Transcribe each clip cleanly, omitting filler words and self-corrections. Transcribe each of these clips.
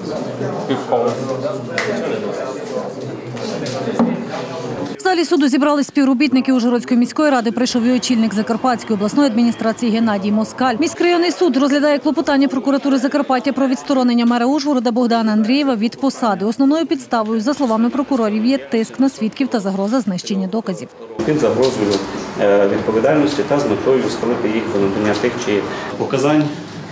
В залі суду зібрались співробітники Ужгородської міської ради, прийшов і очільник Закарпатської обласної адміністрації Геннадій Москаль. Міськрайонний суд розглядає клопотання прокуратури Закарпаття про відсторонення мера Ужгорода Богдана Андрієва від посади. Основною підставою, за словами прокурорів, є тиск на свідків та загроза знищення доказів. Під загрозою відповідальності та з метою схилити їх до надання тих чи показань,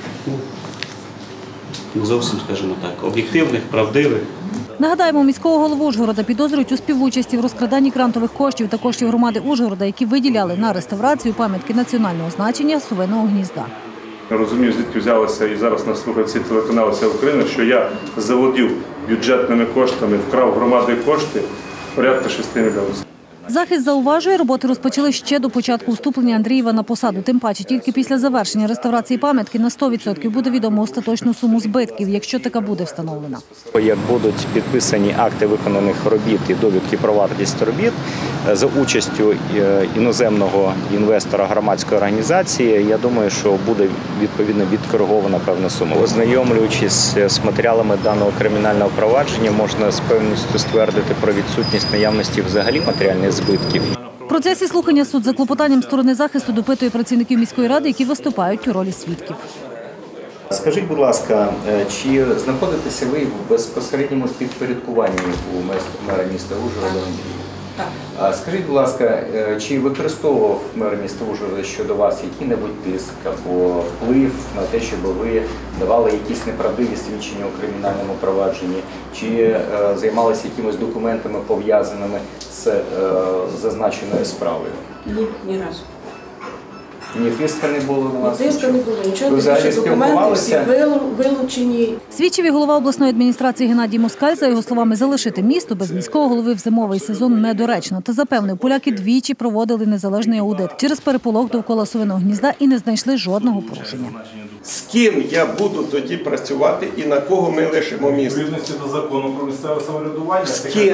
не зовсім, скажімо так, об'єктивних, правдивих. Нагадаємо, міського голову Ужгорода підозрюють у співучасті в розкраданні грантових коштів та коштів громади Ужгорода, які виділяли на реставрацію пам'ятки національного значення Совиного гнізда. Я розумію, звідки взялося, і зараз нас слухають всі телеканали України, що я заволодів бюджетними коштами, вкрав громади кошти порядка 6 мільйонів. Захист зауважує, роботи розпочали ще до початку вступлення Андрієва на посаду. Тим паче, тільки після завершення реставрації пам'ятки на 100% буде відомо остаточну суму збитків, якщо така буде встановлена. Як будуть підписані акти виконаних робіт і довідки про вартість робіт за участю іноземного інвестора громадської організації, я думаю, що буде відповідно відкоригована певна сума. Ознайомлюючись з матеріалами даного кримінального провадження, можна з певністю ствердити про відсутність наявності взагалі матеріальних збитків. В процесі слухання суд за клопотанням сторони захисту допитує працівників міської ради, які виступають у ролі свідків. Скажіть, будь ласка, чи знаходитеся ви в безпосередньому підпорядкуванні у мера міста Ужгорода? Так. Скажіть, будь ласка, чи використовував мер міста Ужгорода щодо вас який-небудь тиск або вплив на те, щоб ви давали якісь неправдиві свідчення у кримінальному провадженні, чи займалися якимись документами, пов'язаними з зазначеною справою? Ні, ні разу. Ні тиска не було на вас? Ні тиска не було, нічого, взагалі документи всі вилучені. Свідчив і голова обласної адміністрації Геннадій Москаль. За його словами, залишити місто без міського голови в зимовий сезон недоречно. Та запевнив, поляки двічі проводили незалежний аудит через переполох довкола Совиного гнізда і не знайшли жодного порушення. З ким я буду тоді працювати і на кого ми лишимо місце? Відповідності до закону про місцеве самоврядування, з ким?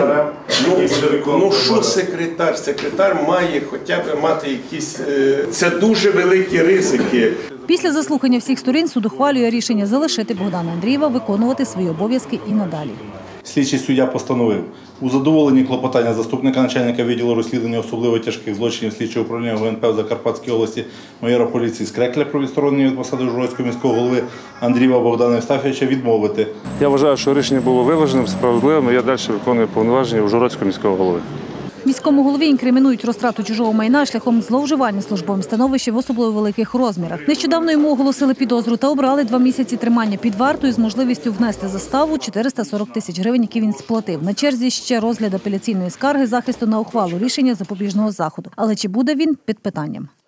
Ну що секретар? Секретар має хоча б мати якісь... Це дуже великі ризики. Після заслухання всіх сторін суд ухвалює рішення залишити Богдана Андрієва виконувати свої обов'язки і надалі. Слідчий суддя постановив у задоволенні клопотання заступника начальника відділу розслідування особливо тяжких злочинів слідчого управління ГУНП в Закарпатській області майора поліції Скрекля про відсторонення від посади Ужгородського міського голови Андрієва Богдана Євстафійовича відмовити. Я вважаю, що рішення було виваженим, справедливим, і я далі виконую повноваження Ужгородського міського голови. Міському голові інкримінують розтрату чужого майна шляхом зловживання службовим становищем в особливо великих розмірах. Нещодавно йому оголосили підозру та обрали 2 місяці тримання під вартою з можливістю внести заставу 440 тисяч гривень, які він сплатив. На черзі ще розгляд апеляційної скарги захисту на ухвалу рішення запобіжного заходу. Але чи буде він – під питанням.